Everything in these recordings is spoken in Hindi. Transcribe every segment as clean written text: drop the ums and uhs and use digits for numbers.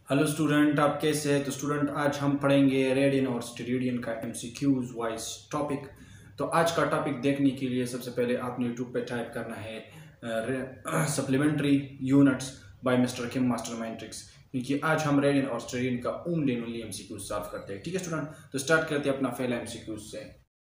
हेलो स्टूडेंट, आप कैसे हैं? तो स्टूडेंट आज हम पढ़ेंगे रेडियन और स्टेरेडियन का एमसीक्यूज वाइज टॉपिक। तो आज का टॉपिक देखने के लिए सबसे पहले आपने यूट्यूब पे टाइप करना है supplementary units by mister Kim master matrix, क्योंकि आज हम रेडियन और स्टेरेडियन का ओनली एमसीक्यूज सॉल्व करते हैं। ठीक है स्टूडेंट, तो स्टार्ट करते हैं अपना पहला एमसीक्यूज से।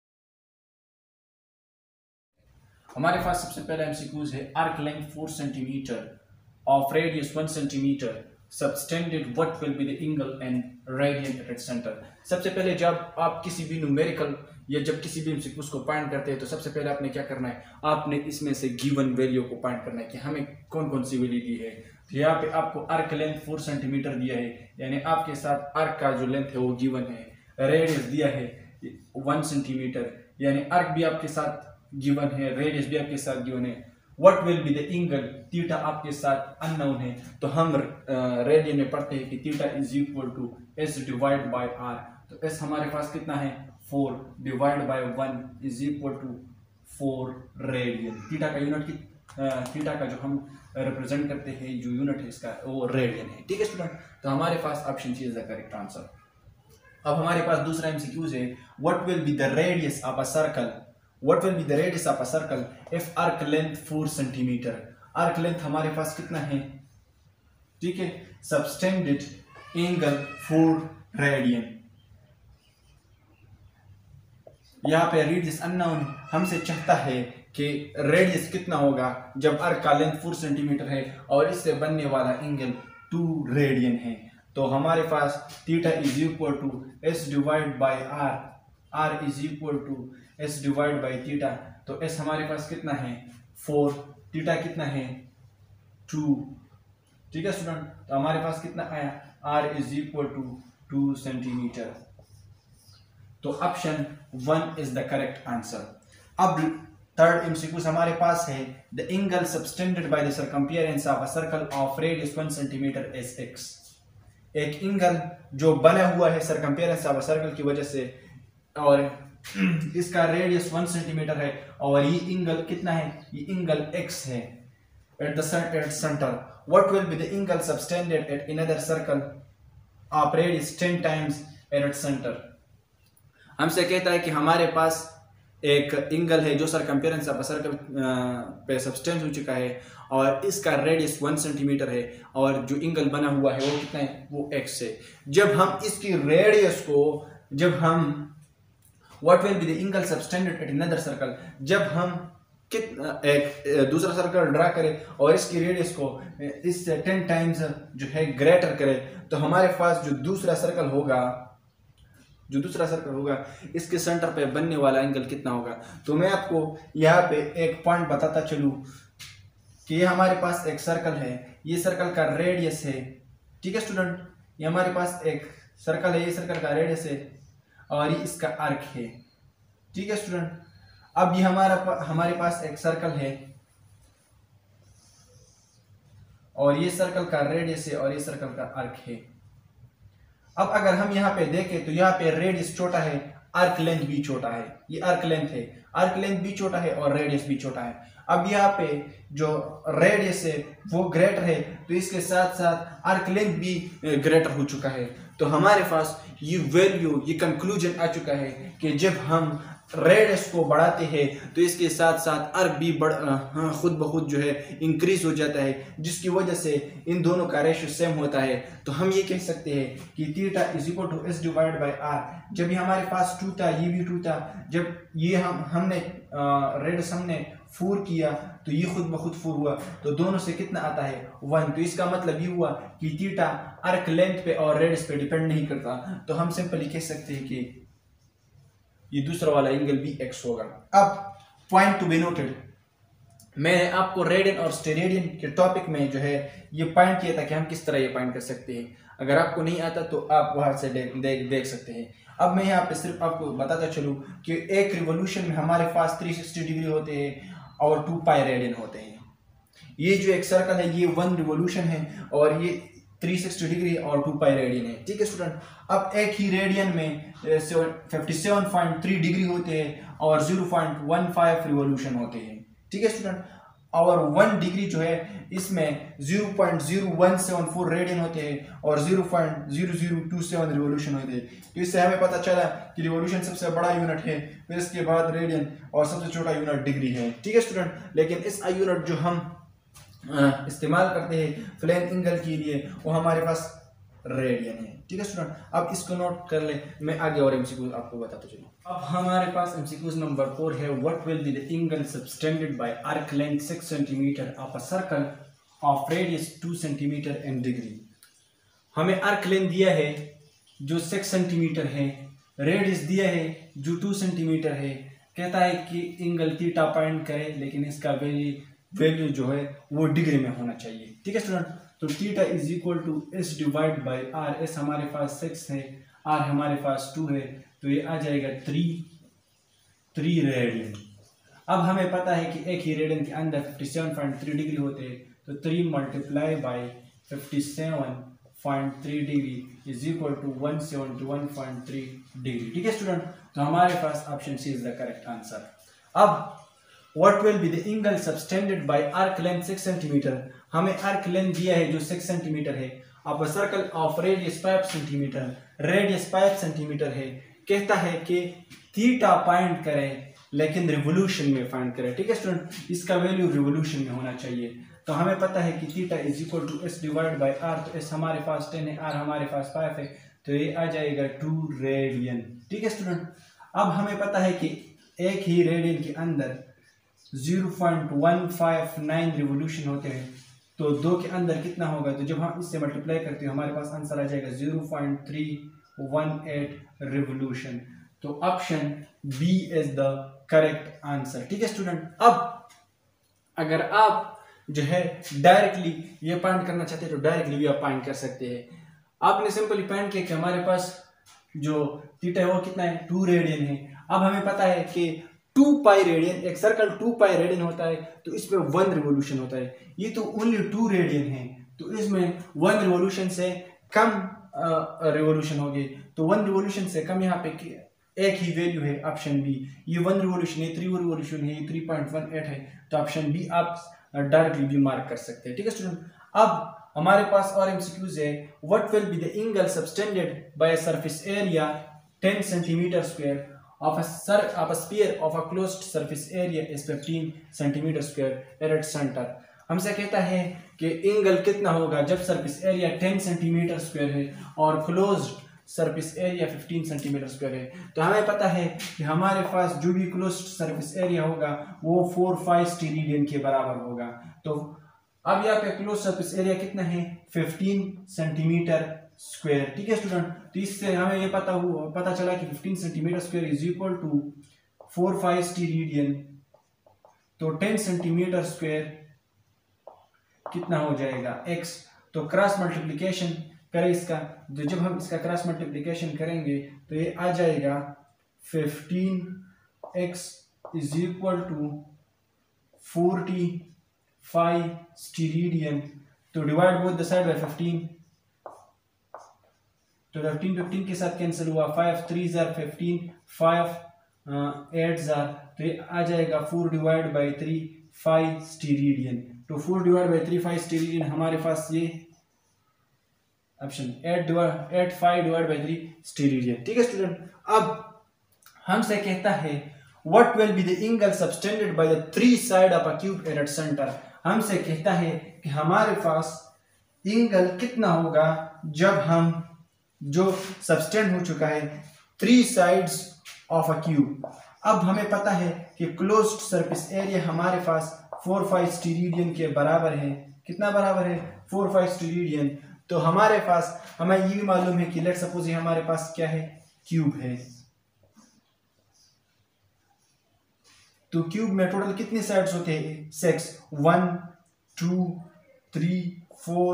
हमारे पास सबसे पहला एमसीक्यूज है arc length 4 centimetre of radius 1 centimetre subtended what will be the angle and radian at its center। सबसे पहले जब आप किसी भी न्यूमेरिकल या जब किसी भी एमसीक्यूज को फाइंड करते हैं तो सबसे पहले आपने क्या करना है, आपने इसमें से गिवन वैल्यू को फाइंड करना है कि हमें कौन कौन सी वैल्यू दी है। तो यहाँ पे आपको आर्क लेंथ 4 सेंटीमीटर दिया है, यानी आपके साथ आर्क का जो लेंथ है वो गिवन है। रेडियस दिया है 1 सेंटीमीटर, यानी आर्क भी आपके साथ गिवन है, रेडियस भी आपके साथ गिवन है। What will be the angle? Theta आपके साथ अननोन है, तो हम रेडियन में पढ़ते हैं कि theta is equal to S divide by R. तो एस हमारे पास कितना है 4 divide by 1 is equal to 4 radian. Theta का यूनिट थीटा का जो हम रिप्रेजेंट करते हैं जो यूनिट है इसका वो रेडियन है। ठीक है स्टूडेंट, तो हमारे पास option C is the correct answer. अब हमारे पास दूसरा एमसीक्यूज है what will be the radius of a circle. What will be the radius of a circle if arc length 4 centimetre. Arc length हमारे पास कितना है, ठीक है, सबटेंडेड एंगल 4 रेडियन। यहाँ पे रेडियस अननोन हमसे चाहता है कि रेडियस कितना होगा जब आर्क का लेंथ 4 सेंटीमीटर है और इससे बनने वाला एंगल 2 रेडियन है। तो हमारे पास theta is equal to S divide by R, R is equal to S divide by theta. तो एस हमारे पास कितना है 4, थीटा कितना है 2। ठीक है स्टूडेंट, तो हमारे पास कितना आया R is equal to 2 centimetre. तो option 1 is the correct answer. अब थर्ड एमसीक्यू हमारे पास है the angle subtended by the circumference of a circle of radius 1 centimetre is X. एक एंगल जो बना हुआ है सर्कमफेरेंस ऑफ अ सर्कल की वजह से, और इसका रेडियस 1 सेंटीमीटर है और ये एंगल कितना है, ये एंगल x है at the centre. What will be the angle subtended at another circle of radius 10 times at its centre. हमसे कहता है कि हमारे पास एक एंगल है जो सर्कमफेरेंस ऑफ सर्कल पे सबटेंड हो चुका है और इसका रेडियस 1 सेंटीमीटर है और जो एंगल बना हुआ है वो कितना है, वो x है। जब हम इसकी रेडियस को, जब हम What will be the angle subtended at another circle, जब हम एक दूसरा सर्कल ड्रा करें और इसकी रेडियस को इससे 10 टाइम्स जो है ग्रेटर करें, तो हमारे पास जो दूसरा सर्कल होगा इसके सेंटर पे बनने वाला एंगल कितना होगा। तो मैं आपको यहाँ पे एक पॉइंट बताता चलूँ कि ये हमारे पास एक सर्कल है, ये सर्कल का रेडियस है। ठीक है स्टूडेंट, ये हमारे पास एक सर्कल है, ये सर्कल का रेडियस है और ये इसका आर्क है। ठीक है स्टूडेंट, अब ये हमारे पास एक सर्कल है और ये सर्कल का रेडियस है और ये सर्कल का आर्क है। अब अगर हम यहाँ पे देखें तो यहाँ पे रेडियस छोटा है, आर्क लेंथ भी छोटा है। ये आर्क लेंथ है, आर्क लेंथ भी छोटा है और रेडियस भी छोटा है। अब यहाँ पे जो रेडियस है वो ग्रेटर है, तो इसके साथ साथ आर्क लेंथ भी ग्रेटर हो चुका है। तो हमारे पास ये वैल्यू, ये कंक्लूजन आ चुका है कि जब हम रेडियस को बढ़ाते हैं तो इसके साथ साथ आर्क भी खुद ब खुद जो है इंक्रीज हो जाता है, जिसकी वजह से इन दोनों का रेशियो सेम होता है। तो हम ये कह सकते हैं कि theta is equal to S divide by R. जब ये हमारे पास 2 था, ये भी 2 था, जब ये हमने रेडियस हमने 4 किया तो ये खुद ब खुद 4 हुआ, तो दोनों से कितना आता है 1। तो इसका मतलब ये हुआ कि थीटा आर्क लेंथ पे और रेडियस पे डिपेंड नहीं करता। तो हम सिंपली कह सकते हैं कि ये दूसरा वाला एंगल भी x होगा। अब पॉइंट टू बी नोटेड, मैंने आपको रेडियन और स्टेरेडियन के टॉपिक में जो है ये पॉइंट किया था कि हम किस तरह ये पॉइंट कर सकते हैं। अगर आपको नहीं आता तो आप वहां से देख सकते हैं। अब मैं यहाँ पे सिर्फ आपको बताता चलूँ कि एक रिवोल्यूशन में हमारे पास 360 डिग्री होते हैं और 2 पाई रेडियन होते हैं। ये जो एक सर्कल है ये 1 रिवोल्यूशन है और ये 360 डिग्री और 2 पाई रेडियन है। ठीक है स्टूडेंट, अब एक ही रेडियन में 57.3 डिग्री होते हैं और 0.15 रिवोल्यूशन होते हैं। ठीक है स्टूडेंट, और 1 डिग्री जो है इसमें 0.0174 रेडियन होते हैं और 0.0027 रिवोल्यूशन होते हैं। तो इससे हमें पता चला कि रिवोल्यूशन सबसे बड़ा यूनिट है, फिर इसके बाद रेडियन और सबसे छोटा यूनिट डिग्री है। ठीक है स्टूडेंट, लेकिन इस यूनिट जो हम इस्तेमाल करते हैं प्लेन एंगल के लिए वो हमारे पास रेडियन है। ठीक है स्टूडेंट, अब इसको नोट कर ले, मैं आगे और एमसीक्यू आपको बताता चलूँ। अब हमारे पास एमसीक्यू नंबर 4 है, what will be the angle subtended by arc length 6 centimetre of a circle of radius 2 centimetre in degree. हमें आर्क लेंथ दिया है जो 6 सेंटीमीटर है, रेडियस दिया है जो 2 सेंटीमीटर है, कहता है कि एंगल थीटा पॉइंट करे, लेकिन इसका वैल्यू जो है वो डिग्री में होना चाहिए। ठीक है स्टूडेंट, तो theta is equal to S divide by R. S हमारे पास 6 है, आर हमारे पास 2 है, तो ये आ जाएगा 3 रेडियन। अब हमें पता है कि एक ही रेडियन के अंदर 57.3 डिग्री होते हैं, तो 3 multiply by 57.3 degree is equal to 171.3 degree. ठीक है स्टूडेंट, तो हमारे पास option C is the correct answer. अब What will be the angle subtended by arc length 6 centimetre. हमें आर्क लेंथ दिया है जो 6 सेंटीमीटर है, अब circle of radius 5 centimetre, radius 5 centimetre है, कहता है कि थीटा पॉइंट करें लेकिन रिवोल्यूशन में फाइंड करें। ठीक है स्टूडेंट, इसका वैल्यू रिवोल्यूशन में होना चाहिए। तो हमें पता है कि theta is equal to S divide by R, तो एस हमारे पास 10 है, आर हमारे पास 5 है, तो ये आ जाएगा 2 रेडियन। ठीक है स्टूडेंट, अब हमें पता है कि एक ही रेडियन के अंदर 0.159 रिवोल्यूशन होते हैं, तो 2 के अंदर कितना होगा, तो जब हम इससे मल्टीप्लाई करते हैं हमारे पास आंसर आ जाएगा 0.318 रिवोल्यूशन। तो option B is the correct answer. ठीक है स्टूडेंट, अब अगर आप जो है डायरेक्टली ये पॉइंट करना चाहते हैं तो डायरेक्टली भी आप पॉइंट कर सकते हैं। आपने सिंपली पॉइंट किया कि हमारे पास जो थीटा है वो कितना है, 2 रेडियन है। अब हमें पता है कि 2 पाई रेडियन, एक सर्कल 2 पाई रेडियन होता है, तो इसमें 1 रिवोल्यूशन होता है। ये तो ओनली 2 रेडियन है, तो इसमें 1 रिवोल्यूशन से कम रिवोल्यूशन होगी, तो 1 रिवोल्यूशन से कम यहाँ पे एक ही वैल्यू है, ऑप्शन बी। ये 1 रिवोल्यूशन है, 3 रिवोल्यूशन है, ये 3.18 है, तो ऑप्शन बी आप डायरेक्टली भी मार्क कर सकते हैं। ठीक है स्टूडेंट, अब हमारे पास और एमसीक्यूज है, what will be the angle subtended by surface area 10 centimetre square of a sphere of a closed surface area is 15 centimeter square at its center। हमसे कहता है कि एंगल कितना होगा जब सरफेस एरिया 10 सेंटीमीटर स्क्वायर है और closed surface area 15 centimetre square है। तो हमें पता है कि हमारे पास जो भी क्लोज्ड सरफेस एरिया होगा वो 4/5 स्टेरेडियन के बराबर होगा। तो अब यहाँ पे क्लोज सरफेस एरिया कितना है, 15 सेंटीमीटर स्क्वायर। ठीक है स्टूडेंट, तो इससे हमें ये पता चला कि 15 centimetre square is equal to 4/5 steradian, तो 10 सेंटीमीटर स्क्वायर कितना हो जाएगा, x। तो क्रॉस मल्टीप्लिकेशन करें इसका, तो जब हम इसका क्रॉस मल्टीप्लिकेशन करेंगे तो ये आ जाएगा 15x is equal to 45 steradian, तो divide both the side by 15, तो 15 के साथ कैंसिल हुआ, 5 3 जार 15, 5 8 जार, तो ये आ जाएगा 4 डिवाइड बाई 3 5 स्टेरेडियन। तो 4 डिवाइड बाई 3 5 स्टेरेडियन हमारे पास ये ऑप्शन 8 5 डिवाइड बाई 3 स्टेरेडियन। ठीक है स्टूडेंट, अब हमसे कहता है what will be the angle subtended by the 3 side of a cube at its centre. हमसे कहता है कि हमारे पास एंगल कितना होगा जब हम जो सबटेंड हो चुका है 3 साइड्स ऑफ अ क्यूब। अब हमें पता है कि क्लोज्ड सरफेस एरिया हमारे पास 4/5 स्टेरेडियन के बराबर है। कितना बराबर है, 4/5 स्टेरेडियन। तो हमारे पास हमें ये भी मालूम है कि लेट सपोज ये हमारे पास क्या है, क्यूब है, तो क्यूब में टोटल कितने साइड्स होते हैं, 6, 1 2 3 4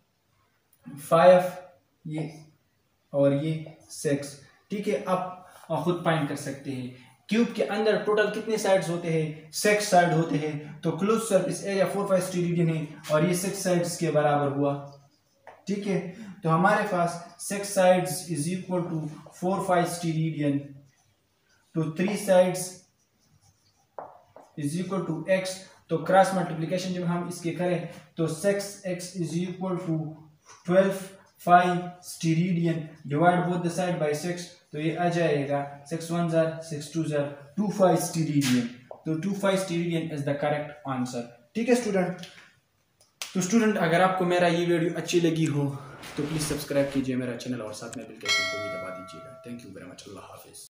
5 ये और ये 6। ठीक है, आप खुद फाइंड कर सकते हैं क्यूब के अंदर टोटल कितने साइड्स होते हैं, 6 साइड होते हैं, तो क्लोज सरफेस एरिया 4/5 स्टेरेडियन है और ये 6 साइड्स के बराबर हुआ। ठीक है, तो हमारे पास 6 sides is equal to 4/5 steradian, तो 3 sides is equal to x, तो क्रॉस मल्टीप्लिकेशन जब हम इसके करें तो 6x is equal to 12 5 steradian, divide both the side by 6, तो ये आ जाएगा 6 1 जार 6 2 जार 2 5 स्टीरिडियन। तो 2 5 steradian is the correct answer. ठीक है स्टूडेंट। तो स्टूडेंट अगर आपको मेरा ये वीडियो अच्छी लगी हो तो प्लीज़ सब्सक्राइब कीजिए मेरा चैनल और साथ में बेल के आइकन को भी दबा दीजिएगा। Thank you very much. अल्लाह हाफिज़।